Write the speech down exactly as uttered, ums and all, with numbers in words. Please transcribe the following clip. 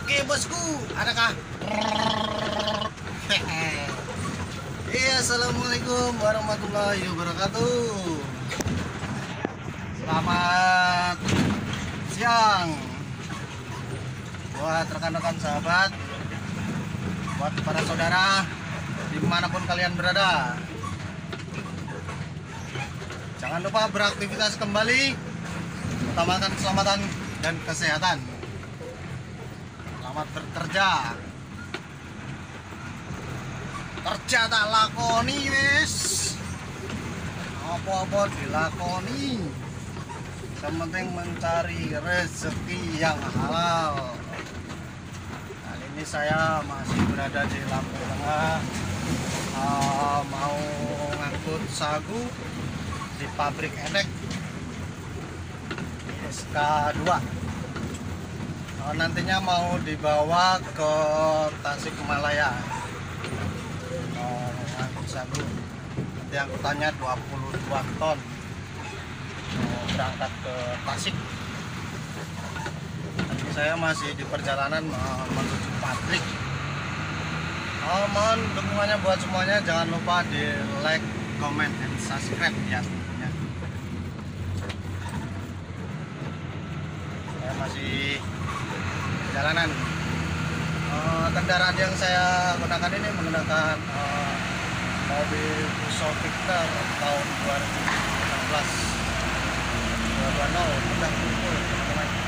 Oke bosku, adakah? Iya, assalamualaikum warahmatullahi wabarakatuh. Selamat siang buat rekan-rekan sahabat, buat para saudara dimanapun kalian berada. Jangan lupa beraktivitas kembali, utamakan keselamatan dan kesehatan. Selamat bekerja. Kerja tak lakoni wis. Apa-apa dilakoni. Yang penting mencari rezeki yang halal. Kali ini saya masih berada di Lampung Tengah. Uh, mau ngangkut sagu di pabrik Edek S K dua. Uh, nantinya mau dibawa ke Tasikmalaya. Angkut sagu, nanti angkutannya dua puluh dua ton, mau berangkat ke Tasik. Nanti saya masih di perjalanan menuju pabrik. Oh, mohon dukungannya buat semuanya, jangan lupa di like, comment, dan subscribe ya. Saya masih perjalanan. Uh, kendaraan yang saya gunakan ini menggunakan uh, mobil Fuso Victor tahun dua ribu enam belas dua dua nol, udah kumpul teman-teman.